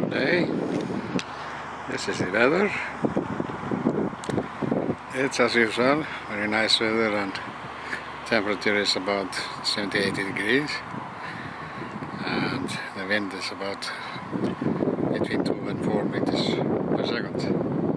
today. This is the weather. It's as usual, very nice weather, and temperature is about 70-80 degrees, and the wind is about between 2 and 4 meters per second.